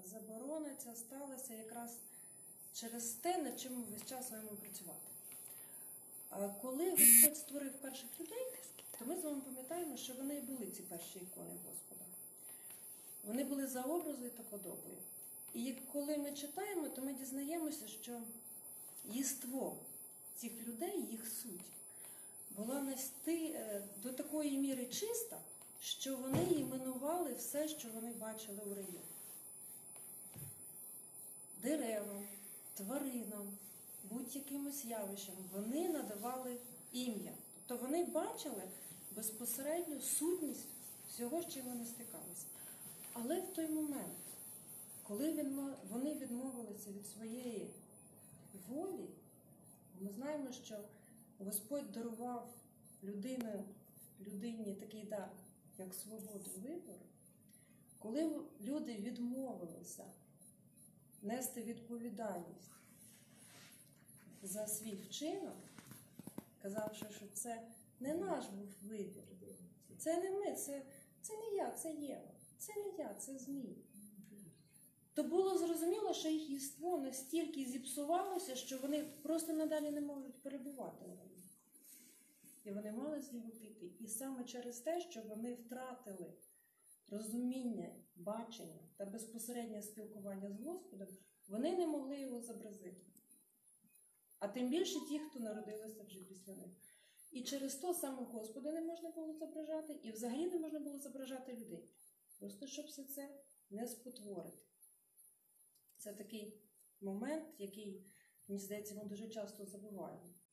заборона ця сталася якраз через те, над чим ми весь час маємо працювати. Коли Господь створив перших людей, то ми з вами пам'ятаємо, що вони і були ці перші ікони Господа. Вони були за образою та подобою. І коли ми читаємо, то ми дізнаємося, що єство цих людей, їх суть, була до такої міри чиста, що вони іменували все, що вони бачили у раю. Деревам, тваринам, будь-якимось явищам вони надавали ім'я. Тобто вони бачили безпосередню сутність всього, з чим вони стикалися. Але в той момент, коли вони відмовилися від своєї волі, ми знаємо, що Господь дарував людині такий дар, як свободу вибору. Коли люди відмовилися нести відповідальність за свій вчинок, казавши, що це не наш був вибір, це не ми, це не я, це Єва, це не я, це Змій. То було зрозуміло, що їх єство настільки зіпсувалося, що вони просто надалі не можуть перебувати у раю. І вони мали з нього піти. І саме через те, що вони втратили розуміння, бачення та безпосереднє спілкування з Господом, вони не могли його зобразити. А тим більше ті, хто народилися вже після них. І через то саме Господа не можна було зображати, і взагалі не можна було зображати людей. Просто щоб все це не спотворити. Це такий момент, який, мені здається, ми дуже часто забуваємо.